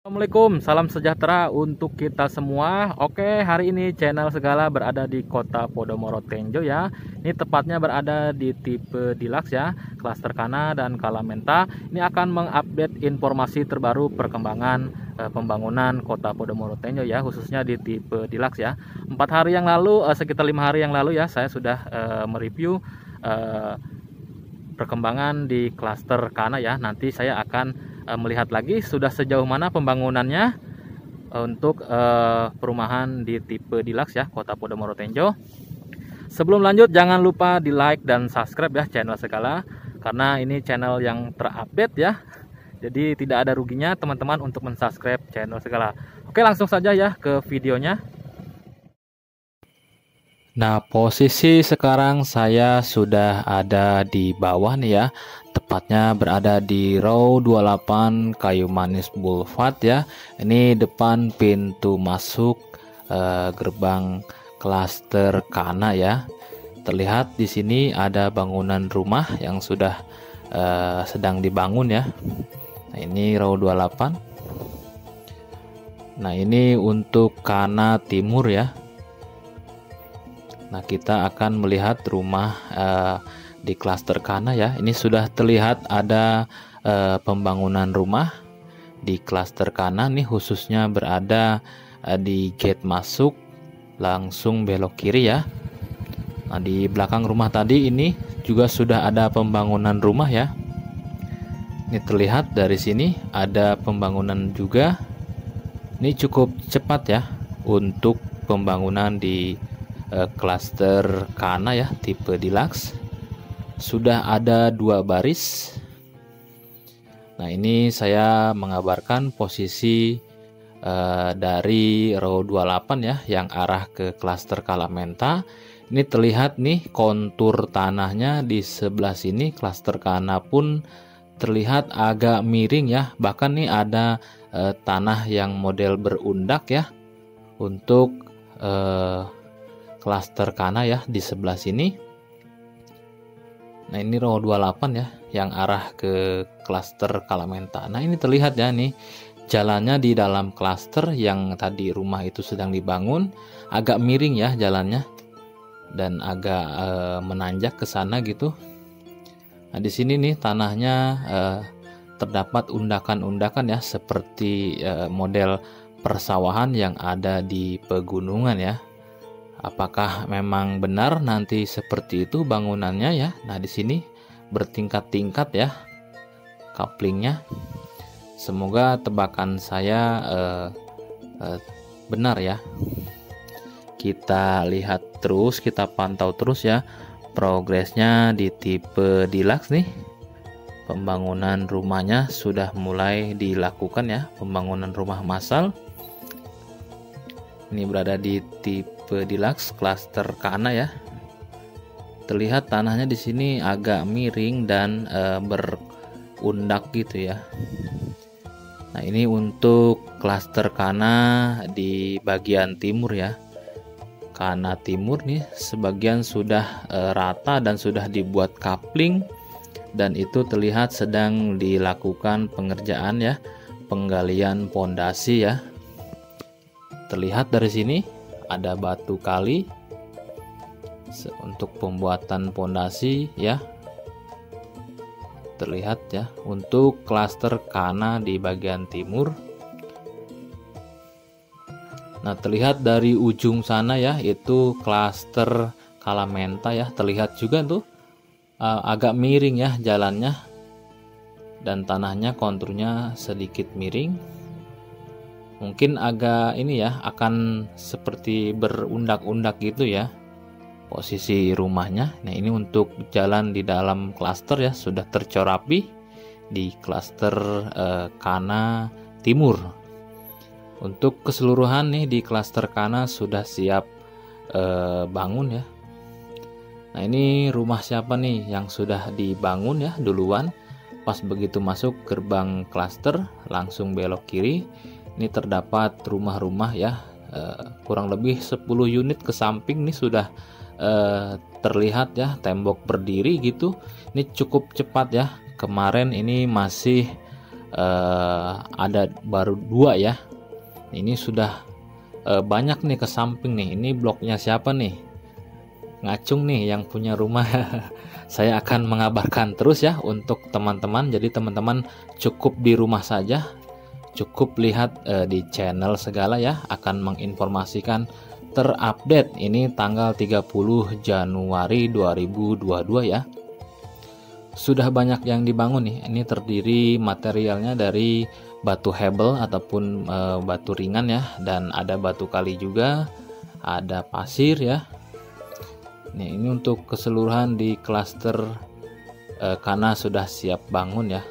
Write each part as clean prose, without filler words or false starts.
Assalamualaikum, salam sejahtera untuk kita semua. Oke, hari ini channel Segala berada di kota Podomoro Tenjo ya. Ini tepatnya berada di tipe Deluxe ya, klaster Kana dan Kalamenta. Ini akan mengupdate informasi terbaru perkembangan pembangunan kota Podomoro Tenjo ya, khususnya di tipe Deluxe ya. 4 hari yang lalu, sekitar 5 hari yang lalu ya, saya sudah mereview perkembangan di klaster Kana ya. Nanti saya akan melihat lagi sudah sejauh mana pembangunannya untuk perumahan di tipe Deluxe ya, kota Podomoro Tenjo. Sebelum lanjut, jangan lupa di like dan subscribe ya channel Segala, karena ini channel yang terupdate ya, jadi tidak ada ruginya teman-teman untuk mensubscribe channel Segala. Oke, langsung saja ya ke videonya. Nah, posisi sekarang saya sudah ada di bawah nih ya. Tepatnya berada di row 28 Kayu Manis Boulevard ya. Ini depan pintu masuk gerbang klaster Kana ya. Terlihat di sini ada bangunan rumah yang sudah sedang dibangun ya. Nah, ini row 28. Nah, ini untuk Kana Timur ya. Nah, kita akan melihat rumah di klaster Kana ya. Ini sudah terlihat ada pembangunan rumah di klaster Kana nih, khususnya berada di gate masuk langsung belok kiri ya. Nah, di belakang rumah tadi ini juga sudah ada pembangunan rumah ya. Ini terlihat dari sini ada pembangunan juga. Ini cukup cepat ya untuk pembangunan di klaster Kana ya, tipe Deluxe. Sudah ada 2 baris. Nah, ini saya mengabarkan posisi dari row 28 ya, yang arah ke klaster Kalamenta. Ini terlihat nih kontur tanahnya di sebelah sini. Klaster Kana pun terlihat agak miring ya. Bahkan nih ada tanah yang model berundak ya untuk klaster Kana ya di sebelah sini. Nah, ini row 28 ya yang arah ke klaster Kalamenta. Nah, ini terlihat ya nih jalannya di dalam klaster yang tadi rumah itu sedang dibangun, agak miring ya jalannya dan agak menanjak ke sana gitu. Nah, di sini nih tanahnya terdapat undakan-undakan ya, seperti model persawahan yang ada di pegunungan ya. Apakah memang benar nanti seperti itu bangunannya ya? Nah, di sini bertingkat-tingkat ya couplingnya. Semoga tebakan saya benar ya. Kita lihat terus, kita pantau terus ya progresnya di tipe Deluxe nih. Pembangunan rumahnya sudah mulai dilakukan ya, pembangunan rumah massal. Ini berada di tipe Deluxe klaster Kana ya. Terlihat tanahnya di sini agak miring dan berundak gitu ya. Nah, ini untuk klaster Kana di bagian timur ya. Kana Timur nih sebagian sudah rata dan sudah dibuat coupling, dan itu terlihat sedang dilakukan pengerjaan ya, penggalian pondasi ya. Terlihat dari sini ada batu kali untuk pembuatan pondasi ya. Terlihat ya untuk klaster Kana di bagian timur. Nah, terlihat dari ujung sana ya, itu klaster Kalamenta ya. Terlihat juga tuh agak miring ya jalannya, dan tanahnya konturnya sedikit miring. Mungkin agak ini ya, akan seperti berundak-undak gitu ya posisi rumahnya. Nah, ini untuk jalan di dalam klaster ya, sudah tercorapi di klaster Kana Timur. Untuk keseluruhan nih di klaster Kana sudah siap bangun ya. Nah, ini rumah siapa nih yang sudah dibangun ya duluan. Pas begitu masuk gerbang klaster langsung belok kiri, ini terdapat rumah-rumah ya, kurang lebih 10 unit ke samping nih sudah terlihat ya, tembok berdiri gitu. Ini cukup cepat ya. Kemarin ini masih ada baru 2 ya. Ini sudah banyak nih ke samping nih. Ini bloknya siapa nih? Ngacung nih yang punya rumah. Saya akan mengabarkan terus ya untuk teman-teman. Jadi teman-teman cukup di rumah saja, cukup lihat di channel segala ya, akan menginformasikan terupdate. Ini tanggal 30 Januari 2022 ya. Sudah banyak yang dibangun nih. Ini terdiri materialnya dari batu hebel ataupun batu ringan ya, dan ada batu kali juga, ada pasir ya. Ini untuk keseluruhan di klaster karena sudah siap bangun ya.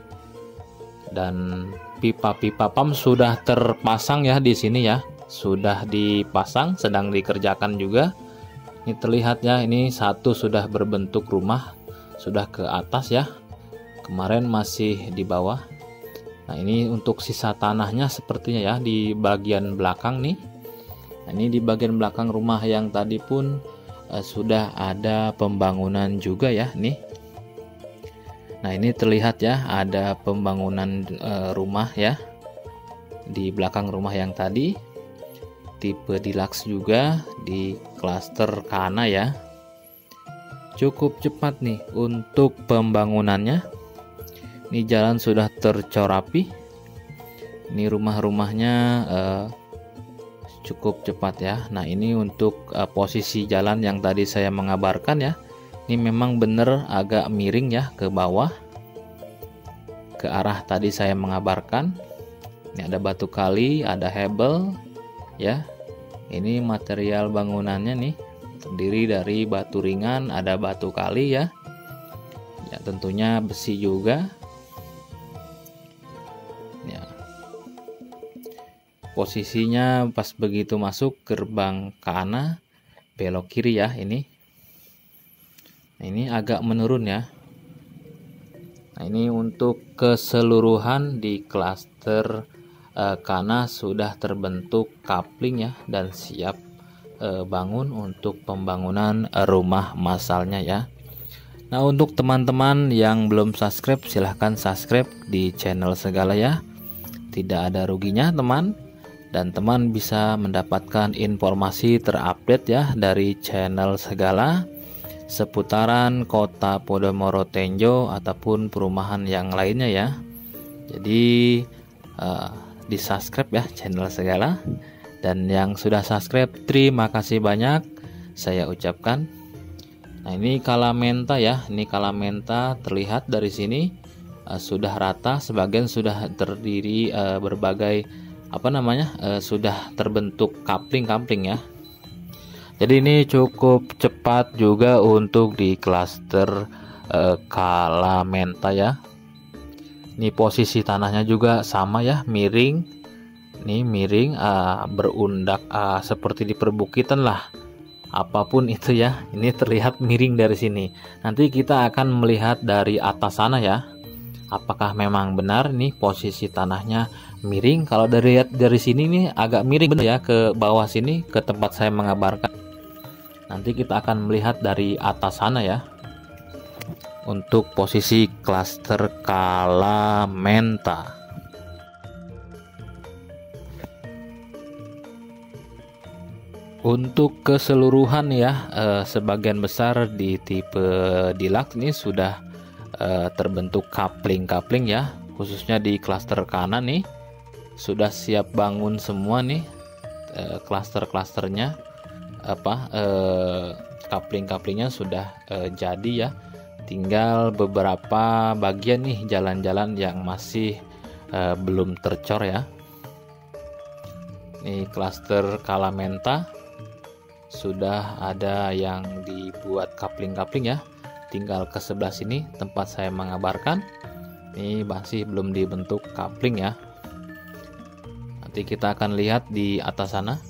Dan pipa-pipa pump sudah terpasang ya di sini ya. Sudah dipasang, sedang dikerjakan juga. Ini terlihat ya, ini satu sudah berbentuk rumah, sudah ke atas ya. Kemarin masih di bawah. Nah, ini untuk sisa tanahnya sepertinya ya di bagian belakang nih. Nah, ini di bagian belakang rumah yang tadi pun sudah ada pembangunan juga ya nih. Nah, ini terlihat ya ada pembangunan rumah ya di belakang rumah yang tadi, tipe deluxe juga di klaster Kana ya. Cukup cepat nih untuk pembangunannya. Ini jalan sudah tercor rapi. Ini rumah-rumahnya cukup cepat ya. Nah, ini untuk posisi jalan yang tadi saya mengabarkan ya. Ini memang benar agak miring ya ke bawah, ke arah tadi saya mengabarkan. Ini ada batu kali, ada hebel ya. Ini material bangunannya nih terdiri dari batu ringan, ada batu kali ya. Ya, tentunya besi juga. Ya. Posisinya pas begitu masuk gerbang Kana, belok kiri ya ini. Nah, ini agak menurun ya. Nah, ini untuk keseluruhan di klaster Kana sudah terbentuk coupling ya dan siap bangun untuk pembangunan rumah masalnya ya. Nah, untuk teman-teman yang belum subscribe, silahkan subscribe di channel segala ya. Tidak ada ruginya teman, dan teman bisa mendapatkan informasi terupdate ya dari channel segala seputaran kota Podomoro Tenjo ataupun perumahan yang lainnya ya. Jadi di subscribe ya channel segala, dan yang sudah subscribe terima kasih banyak saya ucapkan. Nah, ini Kalamenta ya, ini Kalamenta terlihat dari sini sudah rata, sebagian sudah terdiri berbagai sudah terbentuk coupling ya. Jadi ini cukup cepat juga untuk di klaster Kalamenta ya. Ini posisi tanahnya juga sama ya, miring. Ini miring, berundak seperti di perbukitan lah. Apapun itu ya, ini terlihat miring dari sini. Nanti kita akan melihat dari atas sana ya. Apakah memang benar nih posisi tanahnya miring? Kalau dari sini nih agak miring benar ya ke bawah sini, ke tempat saya mengabarkan. Nanti kita akan melihat dari atas sana ya. Untuk posisi klaster Kalamenta. Untuk keseluruhan ya, sebagian besar di tipe deluxe ini sudah terbentuk coupling ya, khususnya di klaster kanan nih sudah siap bangun semua nih. Klaster-klasternya coupling-couplingnya sudah jadi ya. Tinggal beberapa bagian nih jalan-jalan yang masih belum tercor ya. Ini klaster Kalamenta sudah ada yang dibuat coupling ya. Tinggal ke sebelah sini tempat saya mengabarkan. Ini masih belum dibentuk coupling ya. Nanti kita akan lihat di atas sana.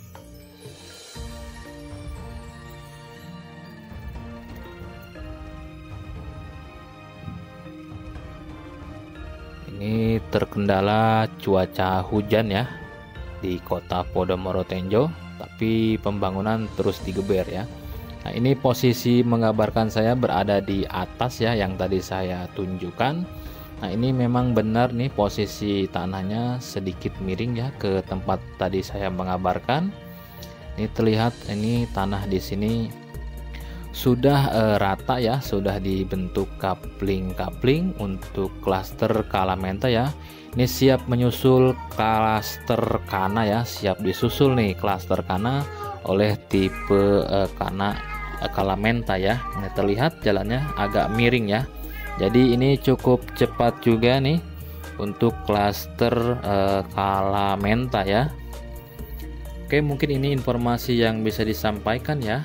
Ini terkendala cuaca hujan ya di kota Podomoro Tenjo, tapi pembangunan terus digeber ya. Nah, ini posisi mengabarkan saya berada di atas ya, yang tadi saya tunjukkan. Nah, ini memang benar nih posisi tanahnya sedikit miring ya ke tempat tadi saya mengabarkan. Ini terlihat ini tanah di sini sudah rata ya, sudah dibentuk kapling-kapling untuk klaster Kalamenta ya. Ini siap menyusul klaster Kana ya, siap disusul nih klaster Kana oleh tipe Kana Kalamenta ya. Ini terlihat jalannya agak miring ya. Jadi ini cukup cepat juga nih untuk klaster Kalamenta ya. Oke, mungkin ini informasi yang bisa disampaikan ya.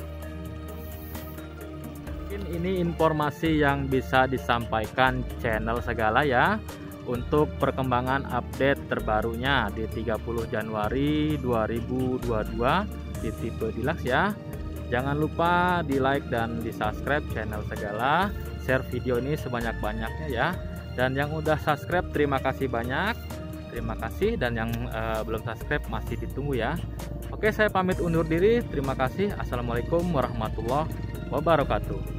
Mungkin ini informasi yang bisa disampaikan channel Segala ya untuk perkembangan update terbarunya di 30 Januari 2022 di tipe Deluxe ya. Jangan lupa di like dan di subscribe channel Segala, share video ini sebanyak-banyaknya ya. Dan yang udah subscribe terima kasih banyak. Terima kasih, dan yang belum subscribe masih ditunggu ya. Oke, saya pamit undur diri. Terima kasih. Assalamualaikum warahmatullahi wabarakatuh.